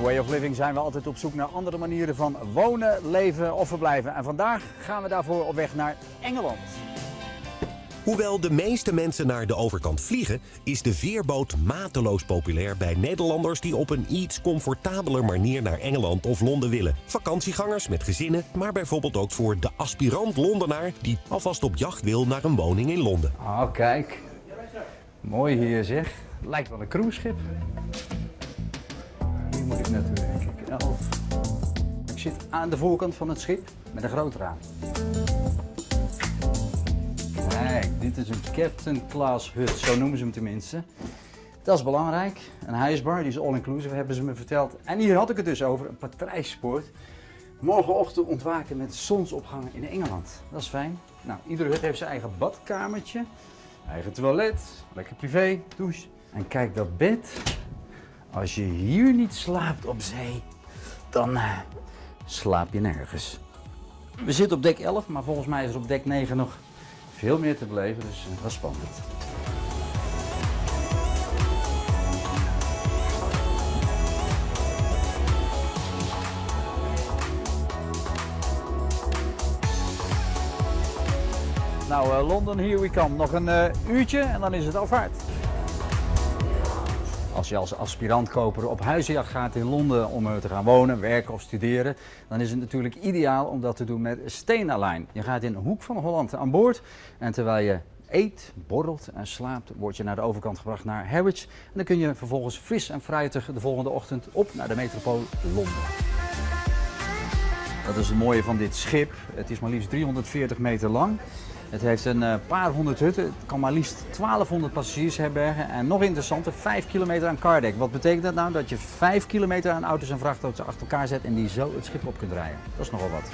Way of Living zijn we altijd op zoek naar andere manieren van wonen, leven of verblijven. En vandaag gaan we daarvoor op weg naar Engeland. Hoewel de meeste mensen naar de overkant vliegen, is de veerboot mateloos populair bij Nederlanders die op een iets comfortabeler manier naar Engeland of Londen willen. Vakantiegangers met gezinnen, maar bijvoorbeeld ook voor de aspirant Londenaar die alvast op jacht wil naar een woning in Londen. Oh, kijk. Mooi hier zeg. Lijkt wel een cruiseschip. Hier moet ik naartoe, denk ik. 11. Ik zit aan de voorkant van het schip met een groot raam. Kijk, dit is een Captain Class hut, zo noemen ze hem tenminste. Dat is belangrijk. Een huisbar, die is all-inclusive, hebben ze me verteld. En hier had ik het dus over, een patrijspoort. Morgenochtend ontwaken met zonsopgang in Engeland. Dat is fijn. Nou, iedere hut heeft zijn eigen badkamertje, eigen toilet, lekker privé, douche. En kijk dat bed. Als je hier niet slaapt op zee, dan slaap je nergens. We zitten op dek 11, maar volgens mij is er op dek 9 nog veel meer te beleven, dus dat is spannend. Nou, Londen, here we come. Nog een uurtje en dan is het al vaart. Als je als aspirantkoper op huizenjacht gaat in Londen om te gaan wonen, werken of studeren, dan is het natuurlijk ideaal om dat te doen met Stena Line. Je gaat in een hoek van Holland aan boord en terwijl je eet, borrelt en slaapt, word je naar de overkant gebracht naar Harwich. En dan kun je vervolgens fris en fruitig de volgende ochtend op naar de metropool Londen. Dat is het mooie van dit schip. Het is maar liefst 340 meter lang. Het heeft een paar honderd hutten, het kan maar liefst 1200 passagiers herbergen en nog interessanter, 5 kilometer aan cardek. Wat betekent dat nou? Dat je 5 kilometer aan auto's en vrachtauto's achter elkaar zet en die zo het schip op kunt rijden. Dat is nogal wat.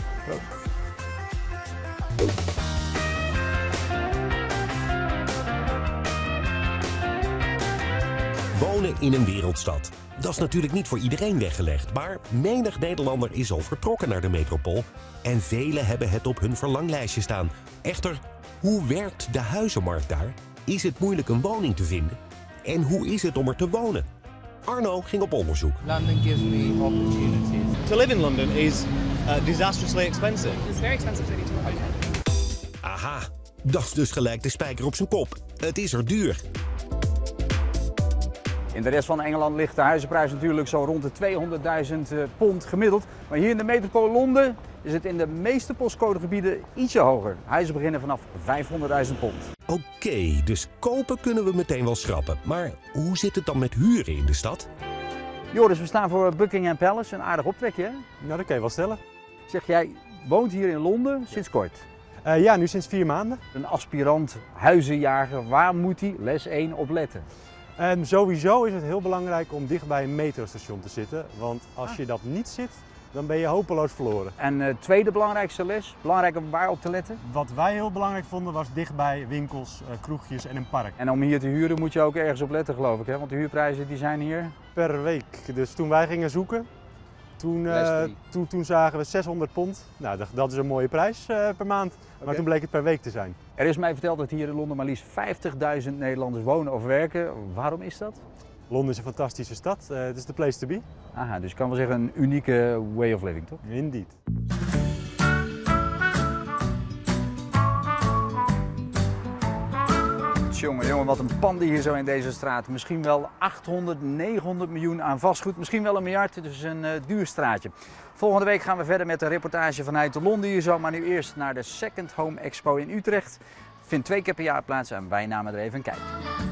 Wonen in een wereldstad. Dat is natuurlijk niet voor iedereen weggelegd, maar menig Nederlander is al vertrokken naar de metropool en velen hebben het op hun verlanglijstje staan. Echter, hoe werkt de huizenmarkt daar? Is het moeilijk een woning te vinden? En hoe is het om er te wonen? Arno ging op onderzoek. London gives me opportunities. To live in London is disastrously expensive. It's a very expensive city to live in. Aha, dat is dus gelijk de spijker op zijn kop. Het is er duur. In de rest van Engeland ligt de huizenprijs natuurlijk zo rond de 200.000 pond gemiddeld. Maar hier in de metropool Londen is het in de meeste postcodegebieden ietsje hoger. Huizen beginnen vanaf 500.000 pond. Oké, dus kopen kunnen we meteen wel schrappen. Maar hoe zit het dan met huren in de stad? Joris, we staan voor Buckingham Palace, een aardig optrekje hè? Nou, dat kan je wel stellen. Zeg, jij woont hier in Londen sinds kort. Ja, nu sinds 4 maanden. Een aspirant huizenjager, waar moet hij les 1 op letten? En sowieso is het heel belangrijk om dicht bij een metrostation te zitten. Want als je dat niet zit, dan ben je hopeloos verloren. En tweede belangrijkste les, belangrijk om waar op te letten? Wat wij heel belangrijk vonden was dichtbij winkels, kroegjes en een park. En om hier te huren moet je ook ergens op letten geloof ik hè? Want de huurprijzen die zijn hier... Per week. Dus toen wij gingen zoeken, toen zagen we 600 pond. Nou, dat is een mooie prijs per maand. Maar toen bleek het per week te zijn. Er is mij verteld dat hier in Londen maar liefst 50.000 Nederlanders wonen of werken. Waarom is dat? Londen is een fantastische stad. Het is de place to be. Aha, dus ik kan wel zeggen een unieke way of living, toch? Indeed. Jongen, wat een panden hier zo in deze straat. Misschien wel 800, 900 miljoen aan vastgoed. Misschien wel 1 miljard, dus een duur straatje. Volgende week gaan we verder met een reportage vanuit Londen hier zo. Maar nu eerst naar de Second Home Expo in Utrecht. Vindt 2 keer per jaar plaats en wij namen er even een kijkje.